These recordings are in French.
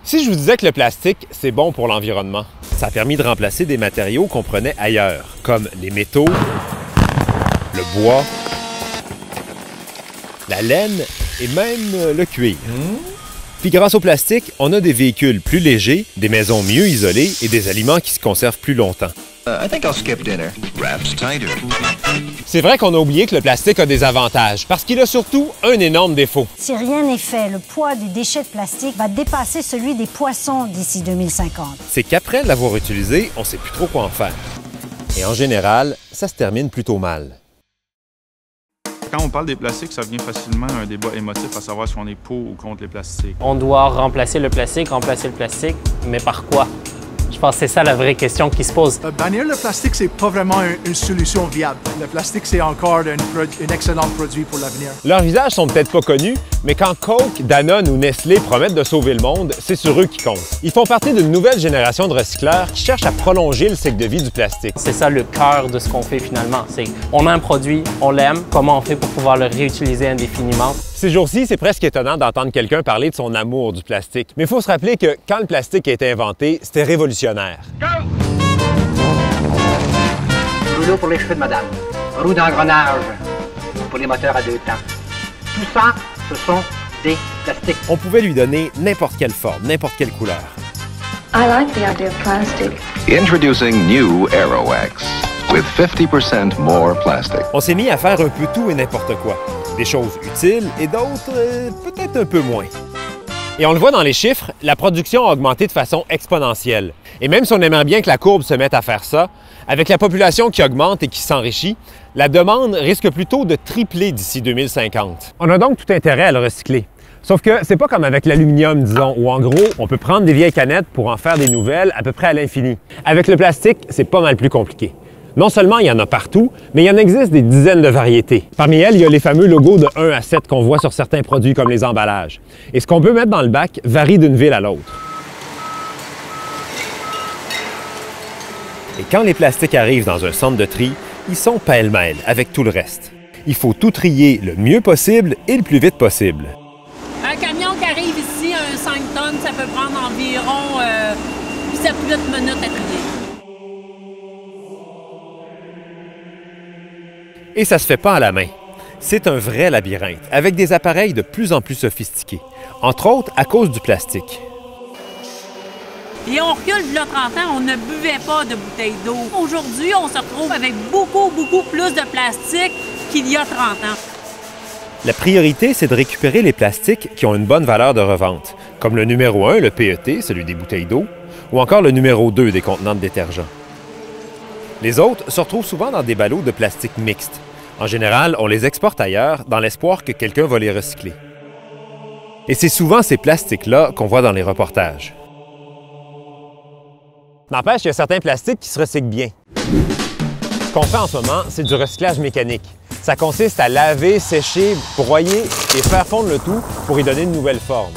Si je vous disais que le plastique, c'est bon pour l'environnement, ça a permis de remplacer des matériaux qu'on prenait ailleurs, comme les métaux, le bois, la laine et même le cuir. Puis grâce au plastique, on a des véhicules plus légers, des maisons mieux isolées et des aliments qui se conservent plus longtemps. C'est vrai qu'on a oublié que le plastique a des avantages, parce qu'il a surtout un énorme défaut. Si rien n'est fait, le poids des déchets de plastique va dépasser celui des poissons d'ici 2050. C'est qu'après l'avoir utilisé, on ne sait plus trop quoi en faire. Et en général, ça se termine plutôt mal. Quand on parle des plastiques, ça devient facilement un débat émotif à savoir si on est pour ou contre les plastiques. On doit remplacer le plastique, mais par quoi? Je pense que c'est ça la vraie question qui se pose. Bannir le plastique, c'est pas vraiment une solution viable. Le plastique, c'est encore un excellent produit pour l'avenir. Leurs visages sont peut-être pas connus, mais quand Coke, Danone ou Nestlé promettent de sauver le monde, c'est sur eux qui compte. Ils font partie d'une nouvelle génération de recycleurs qui cherchent à prolonger le cycle de vie du plastique. C'est ça le cœur de ce qu'on fait finalement. C'est on a un produit, on l'aime, comment on fait pour pouvoir le réutiliser indéfiniment? Ces jours-ci, c'est presque étonnant d'entendre quelqu'un parler de son amour du plastique. Mais il faut se rappeler que quand le plastique a été inventé, c'était révolutionnaire. Rouleau pour les cheveux de madame, roue d'engrenage pour les moteurs à deux temps. Tout ça, ce sont des plastiques. On pouvait lui donner n'importe quelle forme, n'importe quelle couleur. I like the idea of plastic. Introducing new Aerowax with 50% more plastic. On s'est mis à faire un peu tout et n'importe quoi. Des choses utiles et d'autres peut-être un peu moins. Et on le voit dans les chiffres, la production a augmenté de façon exponentielle. Et même si on aimerait bien que la courbe se mette à faire ça, avec la population qui augmente et qui s'enrichit, la demande risque plutôt de tripler d'ici 2050. On a donc tout intérêt à le recycler. Sauf que c'est pas comme avec l'aluminium, disons, où en gros, on peut prendre des vieilles canettes pour en faire des nouvelles à peu près à l'infini. Avec le plastique, c'est pas mal plus compliqué. Non seulement il y en a partout, mais il y en existe des dizaines de variétés. Parmi elles, il y a les fameux logos de 1 à 7 qu'on voit sur certains produits comme les emballages. Et ce qu'on peut mettre dans le bac varie d'une ville à l'autre. Et quand les plastiques arrivent dans un centre de tri, ils sont pêle-mêle avec tout le reste. Il faut tout trier le mieux possible et le plus vite possible. Un camion qui arrive ici, un 5 tonnes, ça peut prendre environ 7-8 minutes à trier. Et ça se fait pas à la main. C'est un vrai labyrinthe, avec des appareils de plus en plus sophistiqués, entre autres à cause du plastique. Et on recule, il y a 30 ans, on ne buvait pas de bouteilles d'eau. Aujourd'hui, on se retrouve avec beaucoup plus de plastique qu'il y a 30 ans. La priorité, c'est de récupérer les plastiques qui ont une bonne valeur de revente, comme le numéro 1, le PET, celui des bouteilles d'eau, ou encore le numéro 2 des contenants de détergent. Les autres se retrouvent souvent dans des ballots de plastique mixte. En général, on les exporte ailleurs dans l'espoir que quelqu'un va les recycler. Et c'est souvent ces plastiques-là qu'on voit dans les reportages. N'empêche, il y a certains plastiques qui se recyclent bien. Ce qu'on fait en ce moment, c'est du recyclage mécanique. Ça consiste à laver, sécher, broyer et faire fondre le tout pour y donner une nouvelle forme.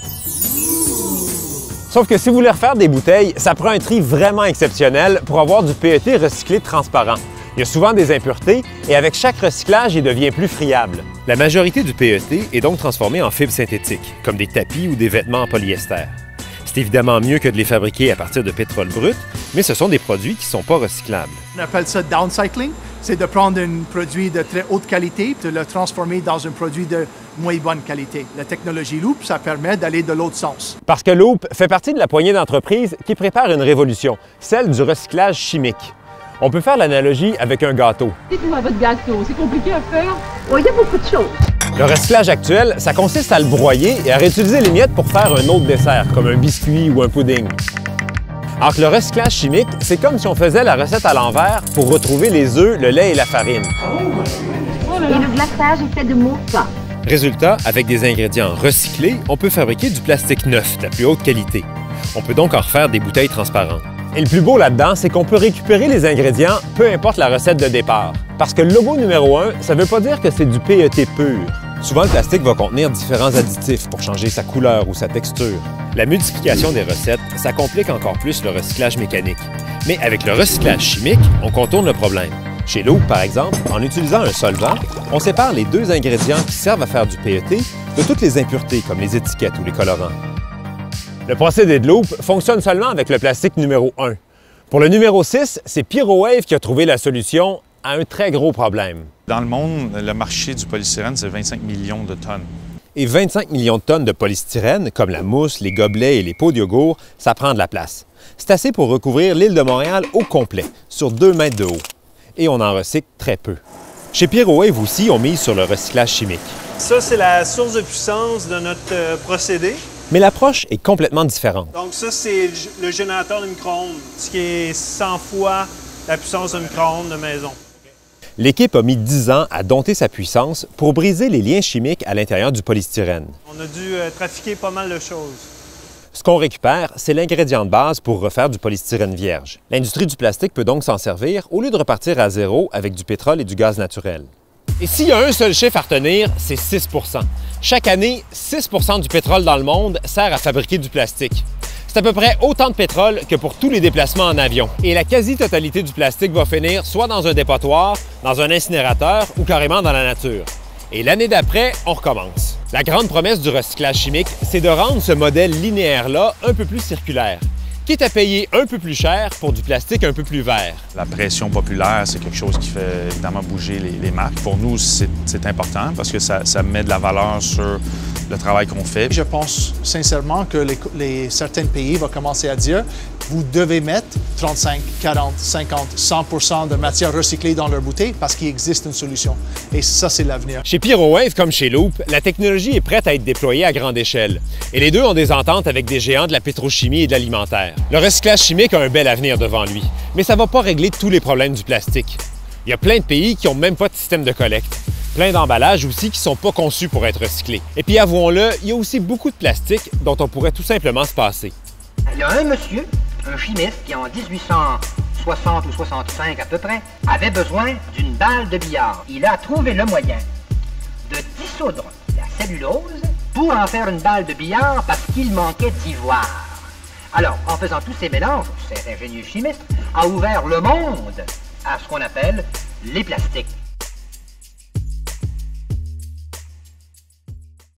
Sauf que si vous voulez refaire des bouteilles, ça prend un tri vraiment exceptionnel pour avoir du PET recyclé transparent. Il y a souvent des impuretés et avec chaque recyclage, il devient plus friable. La majorité du PET est donc transformé en fibres synthétiques, comme des tapis ou des vêtements en polyester. C'est évidemment mieux que de les fabriquer à partir de pétrole brut, mais ce sont des produits qui ne sont pas recyclables. On appelle ça downcycling. C'est de prendre un produit de très haute qualité et de le transformer dans un produit de moins bonne qualité. La technologie Loop, ça permet d'aller de l'autre sens. Parce que Loop fait partie de la poignée d'entreprises qui préparent une révolution, celle du recyclage chimique. On peut faire l'analogie avec un gâteau. Dites-moi votre gâteau, c'est compliqué à faire? Oui, il y a beaucoup de choses. Le recyclage actuel, ça consiste à le broyer et à réutiliser les miettes pour faire un autre dessert, comme un biscuit ou un pudding. Alors que le recyclage chimique, c'est comme si on faisait la recette à l'envers pour retrouver les œufs, le lait et la farine. Et le glaçage est fait de mousse. Résultat, avec des ingrédients recyclés, on peut fabriquer du plastique neuf de la plus haute qualité. On peut donc en refaire des bouteilles transparentes. Et le plus beau là-dedans, c'est qu'on peut récupérer les ingrédients, peu importe la recette de départ. Parce que le logo numéro 1, ça ne veut pas dire que c'est du PET pur. Souvent, le plastique va contenir différents additifs pour changer sa couleur ou sa texture. La multiplication des recettes, ça complique encore plus le recyclage mécanique. Mais avec le recyclage chimique, on contourne le problème. Chez Loop, par exemple, en utilisant un solvant, on sépare les deux ingrédients qui servent à faire du PET de toutes les impuretés comme les étiquettes ou les colorants. Le procédé de loupe fonctionne seulement avec le plastique numéro 1. Pour le numéro 6, c'est Pyrowave qui a trouvé la solution à un très gros problème. Dans le monde, le marché du polystyrène, c'est 25 millions de tonnes. Et 25 millions de tonnes de polystyrène, comme la mousse, les gobelets et les pots de yogourt, ça prend de la place. C'est assez pour recouvrir l'île de Montréal au complet, sur 2 mètres de haut. Et on en recycle très peu. Chez Pyrowave aussi, on mise sur le recyclage chimique. Ça, c'est la source de puissance de notre procédé. Mais l'approche est complètement différente. Donc ça, c'est le générateur de micro-ondes, ce qui est 100 fois la puissance d'un micro-ondes de maison. L'équipe a mis 10 ans à dompter sa puissance pour briser les liens chimiques à l'intérieur du polystyrène. On a dû trafiquer pas mal de choses. Ce qu'on récupère, c'est l'ingrédient de base pour refaire du polystyrène vierge. L'industrie du plastique peut donc s'en servir au lieu de repartir à zéro avec du pétrole et du gaz naturel. Et s'il y a un seul chiffre à retenir, c'est 6 %. Chaque année, 6 % du pétrole dans le monde sert à fabriquer du plastique. C'est à peu près autant de pétrole que pour tous les déplacements en avion. Et la quasi-totalité du plastique va finir soit dans un dépotoir, dans un incinérateur ou carrément dans la nature. Et l'année d'après, on recommence. La grande promesse du recyclage chimique, c'est de rendre ce modèle linéaire-là un peu plus circulaire, quitte à payer un peu plus cher pour du plastique un peu plus vert. La pression populaire, c'est quelque chose qui fait évidemment bouger les marques. Pour nous, c'est important parce que ça met de la valeur sur le travail qu'on fait. Je pense sincèrement que certains pays vont commencer à dire vous devez mettre 35, 40, 50, 100 % de matière recyclée dans leur bouteille parce qu'il existe une solution. Et ça, c'est l'avenir. Chez Pyrowave, comme chez Loop, la technologie est prête à être déployée à grande échelle. Et les deux ont des ententes avec des géants de la pétrochimie et de l'alimentaire. Le recyclage chimique a un bel avenir devant lui, mais ça ne va pas régler tous les problèmes du plastique. Il y a plein de pays qui n'ont même pas de système de collecte. Plein d'emballages aussi qui ne sont pas conçus pour être recyclés. Et puis avouons-le, il y a aussi beaucoup de plastique dont on pourrait tout simplement se passer. Il y a un monsieur, un chimiste, qui en 1860 ou 65 à peu près, avait besoin d'une balle de billard. Il a trouvé le moyen de dissoudre la cellulose pour en faire une balle de billard parce qu'il manquait d'ivoire. Alors, en faisant tous ces mélanges, cet ingénieux chimiste a ouvert le monde à ce qu'on appelle les plastiques.